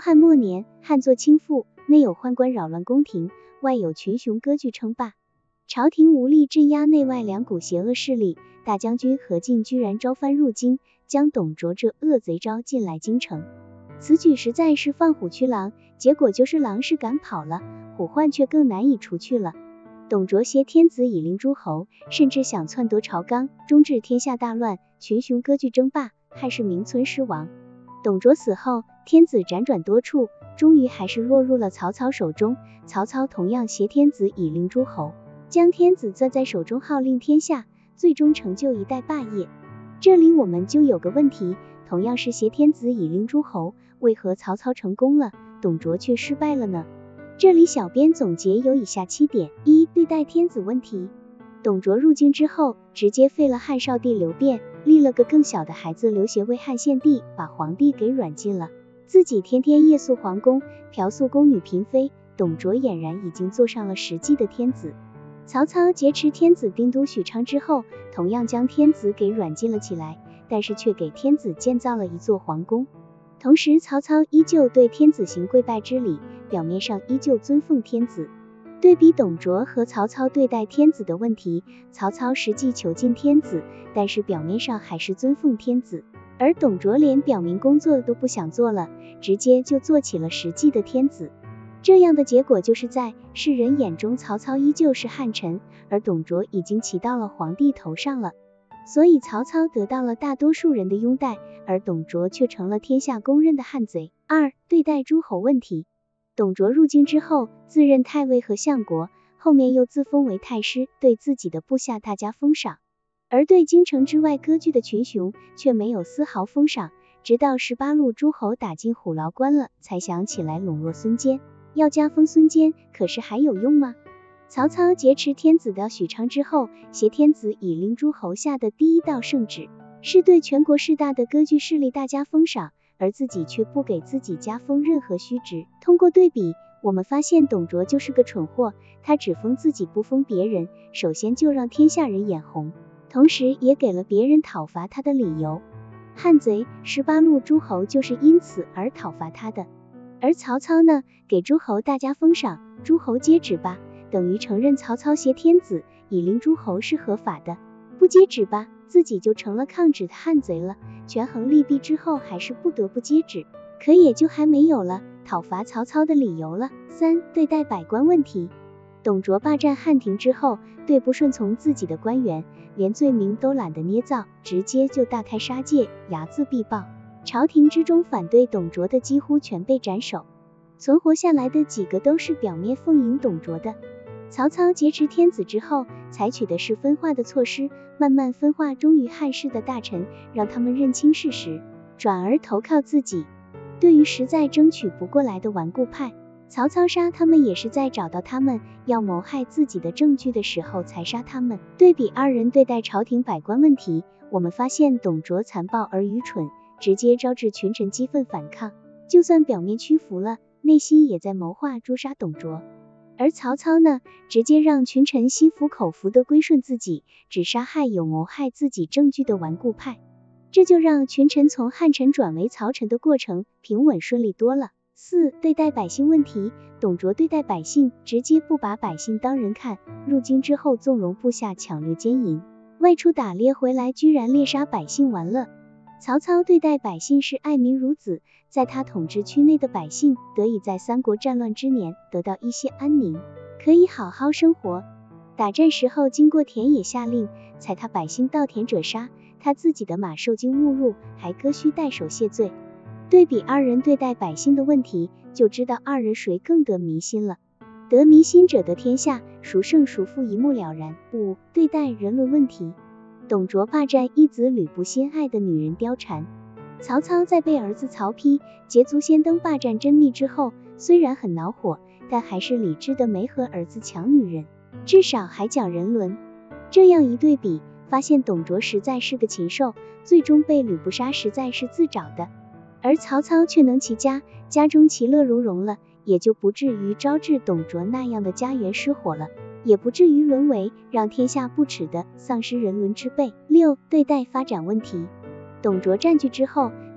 汉末年，汉作倾覆，内有宦官扰乱宫廷，外有群雄割据称霸，朝廷无力镇压内外两股邪恶势力，大将军何进居然招藩入京，将董卓这恶贼招进来京城。此举实在是放虎驱狼，结果就是狼是赶跑了，虎患却更难以除去了。董卓挟天子以令诸侯，甚至想篡夺朝纲，终致天下大乱，群雄割据争霸，汉室名存实亡。董卓死后，天子辗转多处，终于还是落入了曹操手中。曹操同样挟天子以令诸侯，将天子攥在手中，号令天下，最终成就一代霸业。这里我们就有个问题，同样是挟天子以令诸侯，为何曹操成功了，董卓却失败了呢？这里小编总结有以下7点。1. 对待天子问题。董卓入京之后，直接废了汉少帝刘辩，立了个更小的孩子刘协为汉献帝，把皇帝给软禁了，自己天天夜宿皇宫，嫖宿宫女嫔妃。董卓俨然已经坐上了实际的天子。曹操劫持天子定都许昌之后，同样将天子给软禁了起来，但是却给天子建造了一座皇宫。同时曹操依旧对天子行跪拜之礼，表面上依旧尊奉天子。对比董卓和曹操对待天子的问题，曹操实际囚禁天子，但是表面上还是尊奉天子，而董卓连表明工作都不想做了，直接就做起了实际的天子。这样的结果就是在世人眼中，曹操依旧是汉臣，而董卓已经骑到了皇帝头上了。所以曹操得到了大多数人的拥戴，而董卓却成了天下公认的汉贼。2. 对待诸侯问题。董卓入京之后，自任太尉和相国，后面又自封为太师，对自己的部下大加封赏，而对京城之外割据的群雄却没有丝毫封赏，直到18路诸侯打进虎牢关了，才想起来笼络孙坚，要加封孙坚，可是还有用吗？曹操劫持天子到许昌之后，挟天子以令诸侯下的第一道圣旨，是对全国势大的割据势力大加封赏，而自己却不给自己加封任何虚职。通过对比，我们发现董卓就是个蠢货，他只封自己不封别人，首先就让天下人眼红，同时也给了别人讨伐他的理由。汉贼18路诸侯就是因此而讨伐他的。而曹操呢，给诸侯大加封赏，诸侯皆止吧，等于承认曹操挟天子以令诸侯是合法的，不接旨吧，自己就成了抗旨的汉贼了。权衡利弊之后，还是不得不接旨，可也就还没有了讨伐曹操的理由了。3. 对待百官问题。董卓霸占汉庭之后，对不顺从自己的官员，连罪名都懒得捏造，直接就大开杀戒，睚眦必报。朝廷之中反对董卓的几乎全被斩首，存活下来的几个都是表面奉迎董卓的。曹操劫持天子之后，采取的是分化的措施，慢慢分化忠于汉室的大臣，让他们认清事实，转而投靠自己。对于实在争取不过来的顽固派，曹操杀他们也是在找到他们要谋害自己的证据的时候才杀他们。对比二人对待朝廷百官问题，我们发现董卓残暴而愚蠢，直接招致群臣激愤反抗，就算表面屈服了，内心也在谋划诛杀董卓。而曹操呢，直接让群臣心服口服的归顺自己，只杀害有谋害自己证据的顽固派，这就让群臣从汉臣转为曹臣的过程平稳顺利多了。4. 对待百姓问题。董卓对待百姓，直接不把百姓当人看，入京之后纵容部下抢掠奸淫，外出打猎回来居然猎杀百姓玩乐。曹操对待百姓是爱民如子，在他统治区内的百姓得以在三国战乱之年得到一些安宁，可以好好生活。打战时候经过田野下令，踩踏百姓盗田者杀，他自己的马受惊误入，还割须代首谢罪。对比二人对待百姓的问题，就知道二人谁更得民心了。得民心者得天下，孰胜孰负一目了然。5. 对待人伦问题。董卓霸占一子吕布心爱的女人貂蝉，曹操在被儿子曹丕捷足先登霸占甄宓之后，虽然很恼火，但还是理智的没和儿子抢女人，至少还讲人伦。这样一对比，发现董卓实在是个禽兽，最终被吕布杀实在是自找的。而曹操却能齐家中其乐融融了，也就不至于招致董卓那样的家园失火了，也不至于沦为让天下不耻的丧失人伦之辈。6. 对待发展问题。董卓占据之后，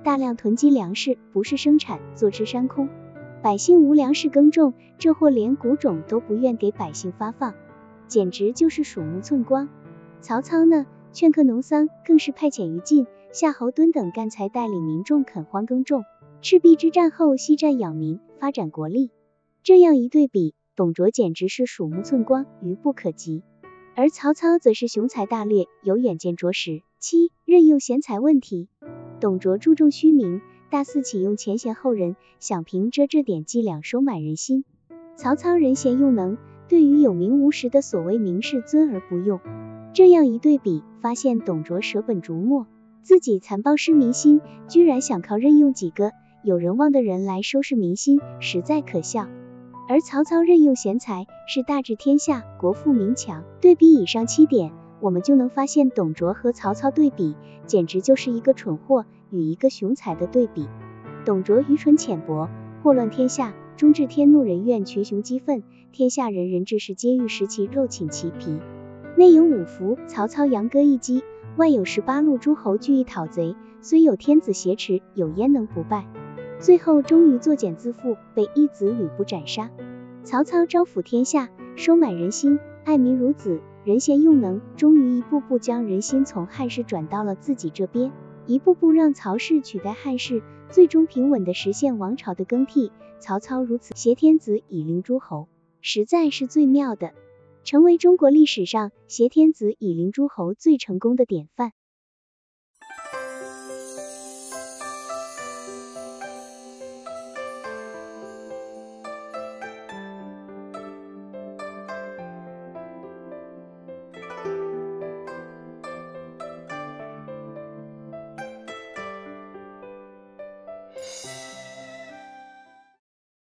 大量囤积粮食，不是生产，坐吃山空。百姓无粮食耕种，这货连谷种都不愿给百姓发放，简直就是鼠目寸光。曹操呢，劝课农桑，更是派遣于禁、夏侯惇等干才带领民众垦荒耕种。赤壁之战后西战养民，发展国力。这样一对比，董卓简直是鼠目寸光，愚不可及。而曹操则是雄才大略，有远见卓识。7. 任用贤才问题。董卓注重虚名，大肆启用前贤后人，想凭着这点伎俩收买人心。曹操人贤用能，对于有名无实的所谓名士尊而不用。这样一对比，发现董卓舍本逐末，自己残暴失民心，居然想靠任用几个有人望的人来收拾民心，实在可笑。而曹操任用贤才，是大治天下，国富民强。对比以上7点，我们就能发现董卓和曹操对比，简直就是一个蠢货与一个雄才的对比。董卓愚蠢浅薄，祸乱天下，终至天怒人怨，群雄激愤，天下人人志士皆欲食其肉，寝其皮。内有五福，曹操扬歌一击，外有18路诸侯俱意讨贼，虽有天子挟持，有焉能不败？最后终于作茧自缚，被一子吕布斩杀。曹操招抚天下，收买人心，爱民如子，人贤用能，终于一步步将人心从汉室转到了自己这边，一步步让曹氏取代汉室，最终平稳地实现王朝的更替。曹操如此挟天子以令诸侯，实在是最妙的，成为中国历史上挟天子以令诸侯最成功的典范。